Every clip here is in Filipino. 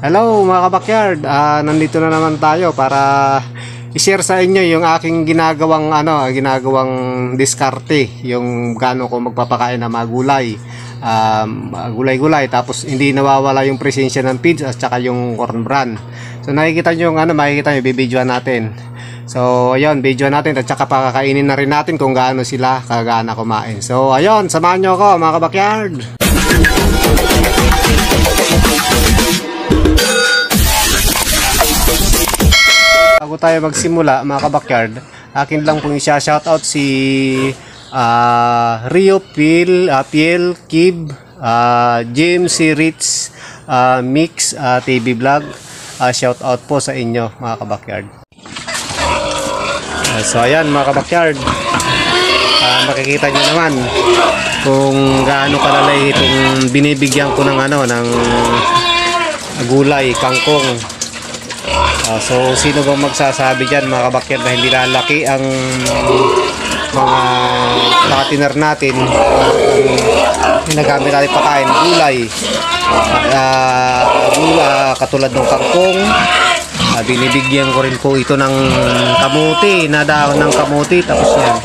Hello mga kabakyard, nandito na naman tayo para i-share sa inyo yung aking ginagawang diskarte, yung gaano ko magpapakain ng mga gulay, gulay-gulay, tapos hindi nawawala yung presensya ng feeds at saka yung corn bran. So makikita nyo, bibidyoan natin. So ayun, video natin at saka pakakainin na rin natin kung gaano sila kagana kumain. So ayun, samahan nyo ako mga kabakyard. Bago tayo magsimula mga kabakyard, akin lang pong i-shoutout si Rio Piel, Kib, James, si Rich, Mix, TV Vlog. Shoutout po sa inyo mga kabakyard. So ayan mga kabakyard, makikita nyo naman kung gaano kalalay itong binibigyan ko ng ng gulay, kangkong. So sino bang magsasabi dyan mga kabakyard na hindi lalaki ang mga partner natin, ginagamit natin pakain, gulay, katulad ng kangkong. Binibigyan ko rin po ito ng kamuti, na dahon ng kamuti, tapos yan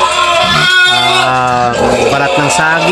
balat ng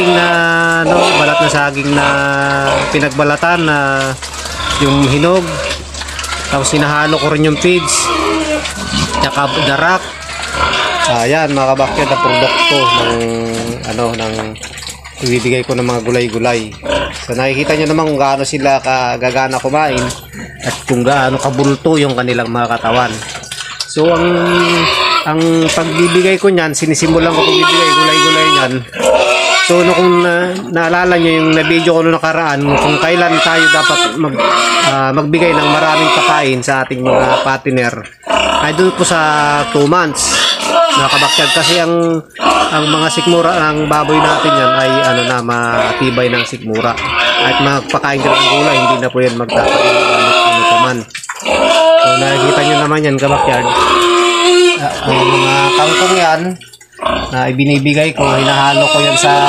saging na pinagbalatan na yung hinog. Tapos sinahalo ko rin yung feeds, tsaka darak. Ayan mga kabakyard, na produkto ng ibibigay ko ng mga gulay-gulay. So nakikita nyo naman kung gaano sila kagagana kumain at kung gaano kabulto yung kanilang mga katawan. So ang pagbibigay ko niyan, sinisimulan ko pagbibigay gulay-gulay niyan. So kung naalala nyo yung na-video ko noong nakaraan, kung kailan tayo dapat magbigay ng maraming pakain sa ating mga partner, ay doon po sa 2 months mga kabakyard, kasi ang mga sikmura ng baboy natin yan ay matibay ng sikmura. At magpakain ka ng gulay, hindi na po yan magtatayin pa man. So nakikita nyo naman yan kabakyard, ang mga kangkong yan na ibinibigay ko, hinahalo ko yan sa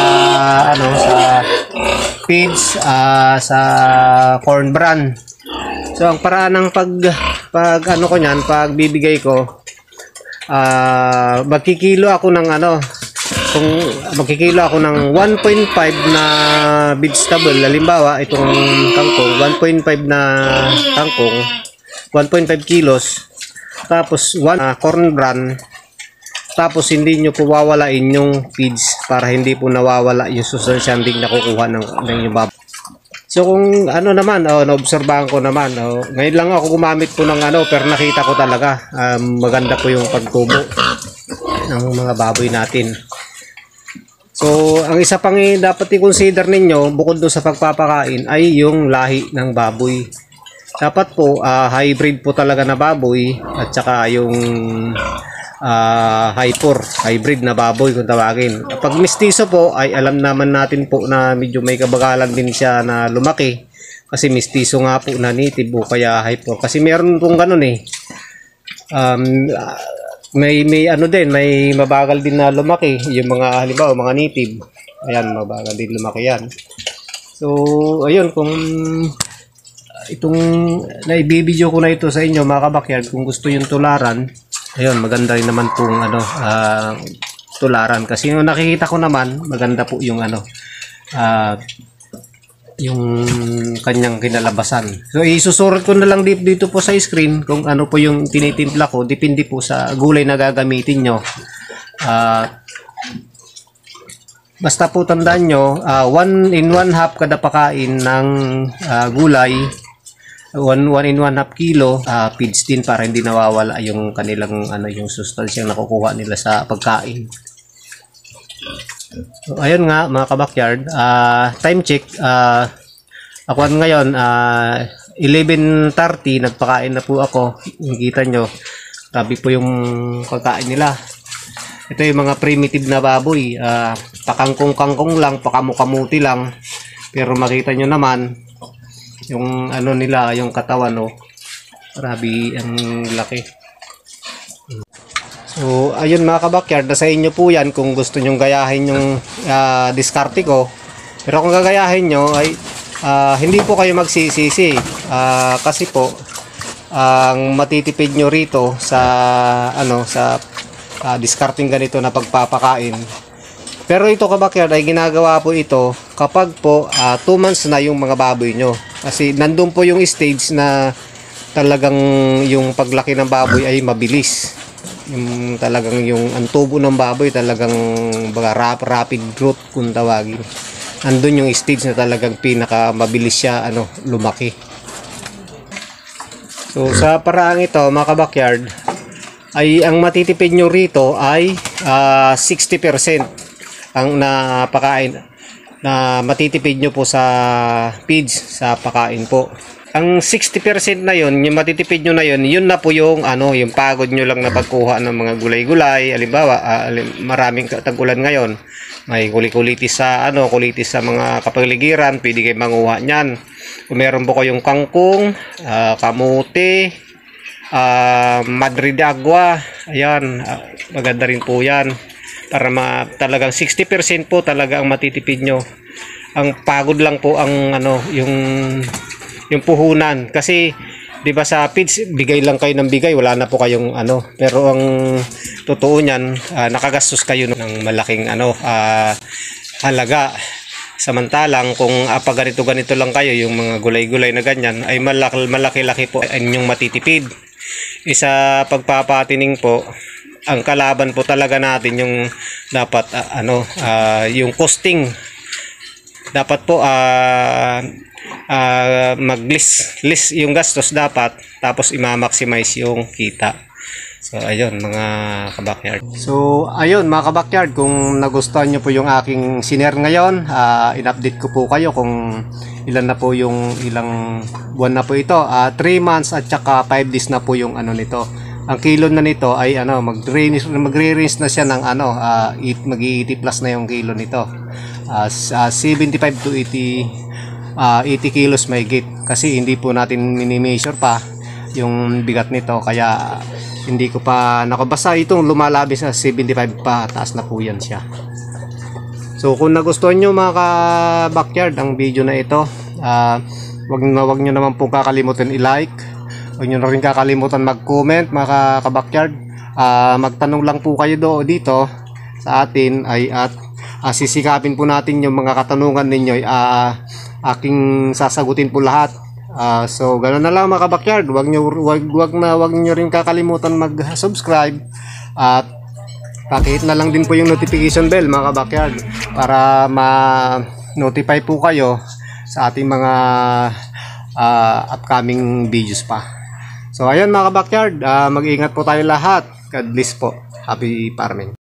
feeds, sa corn bran. So ang paraan ng pagbibigay ko, magkikilo ako ng 1.5 na vegetable. Halimbawa itong kangkong, 1.5 na kangkong, 1.5 kilos, tapos 1 corn bran. Tapos hindi nyo po wawalain yung feeds para hindi po nawawala yung sustansya hindi nakukuha ng yung baboy. So kung naobserbahan ko naman, ngayon lang ako gumamit po ng pero nakita ko talaga maganda po yung pagtubo ng mga baboy natin. So ang isa pang dapat i-consider ninyo bukod doon sa pagpapakain ay yung lahi ng baboy. Dapat po hybrid po talaga na baboy, at saka yung hybrid na baboy kung tawagin. Pag mistiso po ay alam naman natin po na medyo may kabagalan din siya na lumaki, kasi mistiso nga po na native o kaya hyper. Kasi meron pong ganun may mabagal din na lumaki yung mga halimbawa mga native. Ayan, mabagal din lumaki yan. So ayun, kung itong naibibideo ko na ito sa inyo mga kabakyard, kung gusto yung tularan, ayun, maganda rin naman pong tularan, kasi yung nakikita ko naman maganda po yung yung kanyang kinalabasan. So isusurat ko na lang dito po sa screen kung ano po yung tinitimpla ko, depende po sa gulay na gagamitin nyo. Basta po tandaan nyo, 1 in 1/2 kada pakain ng gulay, 1 in 1/2 kilo feeds din, para hindi nawawala yung kanilang yung sustansyang nakukuha nila sa pagkain. So ayun nga mga kabakyard, time check, ako ngayon 11:30, nagpakain na po ako. Nakikita nyo, grabe po yung pagkain nila. Ito yung mga primitive na baboy, pakangkong-kangkong lang, pakamukamuti lang, pero makita nyo naman yung nila, yung katawan, grabe ang laki. So ayun mga kabakyard, sa inyo po yan kung gusto nyong gayahin yung diskarte ko. Pero kung gagayahin nyo ay hindi po kayo magsisisi. Kasi po ang matitipid nyo rito sa discarding ganito na pagpapakain. Pero ito kabakyard ay ginagawa po ito kapag po 2 months na yung mga baboy nyo. Kasi nandun po yung stage na talagang yung paglaki ng baboy ay mabilis. Yung talagang yung ang tubo ng baboy talagang rapid growth kung tawagin. Nandun yung stage na talagang pinaka mabilis siya lumaki. So sa paraang ito mga kabakyard ay ang matitipid nyo rito ay 60% ang napakain na matitipid nyo po sa feeds, sa pakain po. Ang 60% na yon, yung matitipid nyo na yon, yun na po yung yung pagod nyo lang na pagkuha ng mga gulay-gulay. Halimbawa, maraming tag-ulan ngayon. May kulitis sa kulitis sa mga kapaligiran, pwede kayo manguha niyan. Kung meron po kayong kangkong, kamote, madre de agua, ayan, maganda rin po yan. Para talagang 60% po talaga ang matitipid nyo. Ang pagod lang po ang yung puhunan. Kasi 'di ba sa feeds bigay lang kayo ng bigay, wala na po kayong pero ang totoo niyan, nakagastos kayo ng malaking halaga. Samantalang kung pag ganito lang kayo, yung mga gulay-gulay na ganyan ay malaki-laki po ang inyong matitipid. Isa pagpapatining po, ang kalaban po talaga natin yung dapat yung costing. Dapat po mag-list yung gastos dapat, tapos i-maximize yung kita. So ayun mga kabakyard. So ayun mga kabakyard, kung nagustuhan nyo po yung aking sinare ngayon, in-update ko po kayo kung ilan na po yung ilang buwan na po ito. 3 months at saka 5 days na po yung nito. Ang kilo na nito ay magre-range na siya ng mag-80 plus na yung kilo nito. 75 to 80 kilos may git. Kasi hindi po natin mini-measure pa yung bigat nito, kaya hindi ko pa nakabasa. Itong lumalabis na 75 pa, taas na po yan siya. So kung nagustuhan nyo mga ka-backyard ang video na ito, wag nyo naman po kakalimutan i-like. Huwag nyo na rin kakalimutan mag-comment mga ka-backyard. Magtanong lang po kayo dito sa atin at sisikapin po natin yung mga katanungan ninyo. Aking sasagutin po lahat. So ganoon na lang mga ka-backyard. Huwag nyo rin kakalimutan mag-subscribe at pakihit na lang din po yung notification bell mga ka-backyard para ma-notify po kayo sa ating mga upcoming videos pa. So ayun mga ka-backyard, mag-ingat po tayo lahat. God bless po. Happy farming.